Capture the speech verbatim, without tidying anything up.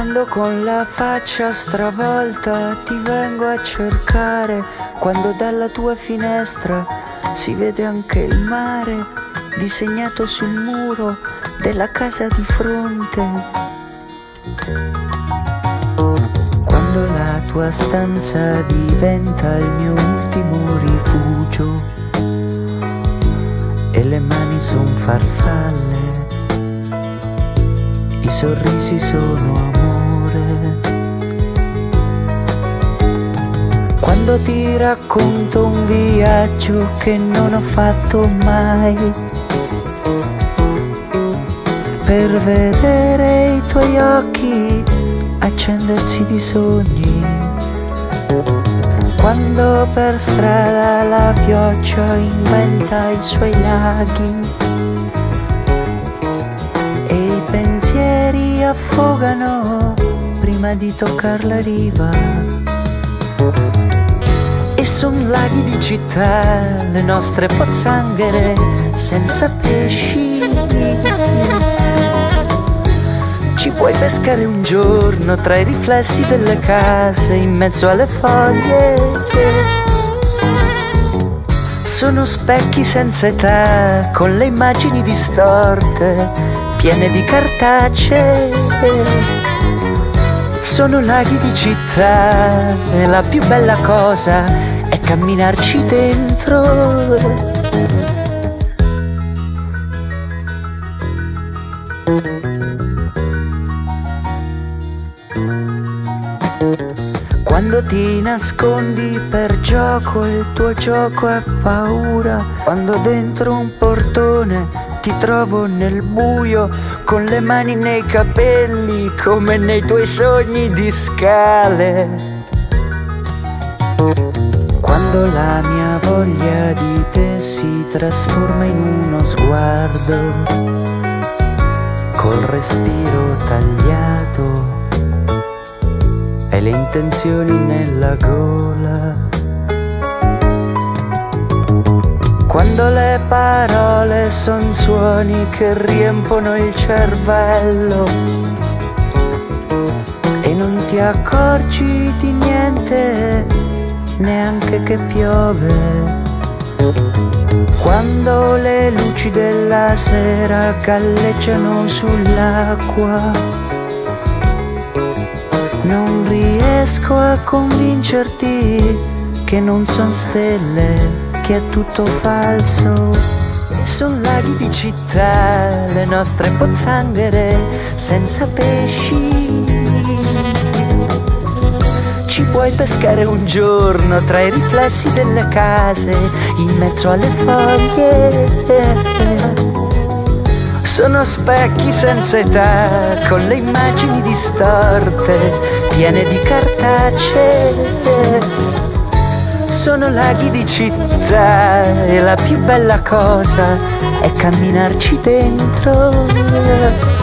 Quando con la faccia stravolta ti vengo a cercare, quando dalla tua finestra si vede anche il mare disegnato sul muro della casa di fronte. Quando la tua stanza diventa il mio ultimo rifugio e le mani son farfalle, i sorrisi sono amore. Quando ti racconto un viaggio che non ho fatto mai, per vedere i tuoi occhi accendersi di sogni. Quando per strada la pioggia inventa i suoi laghi e i pensieri affogano prima di toccar la riva. E son laghi di città, le nostre pozzanghere senza pesci. Ci puoi pescare un giorno tra i riflessi delle case, in mezzo alle foglie. Sono specchi senza età, con le immagini distorte, piene di cartacee. Sono laghi di città e la più bella cosa è camminarci dentro. Quando ti nascondi per gioco, il tuo gioco è paura. Quando dentro un portone ti trovo nel buio, con le mani nei capelli, come nei tuoi sogni di scale. Quando la mia voglia di te si trasforma in uno sguardo, col respiro tagliato e le intenzioni nella gola. Quando le parole son suoni che riempono il cervello e non ti accorgi di niente, neanche che piove. Quando le luci della sera galleggiano sull'acqua, non riesco a convincerti che non son stelle, che è tutto falso. Son laghi di città, le nostre pozzanghere senza pesci. Ci puoi pescare un giorno tra i riflessi delle case, in mezzo alle foglie. Sono specchi senza età, con le immagini distorte, piene di cartacee. Sono laghi di città e la più bella cosa è camminarci dentro.